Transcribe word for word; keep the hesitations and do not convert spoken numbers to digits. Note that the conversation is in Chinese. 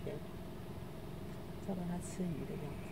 边，照到它吃鱼的样子。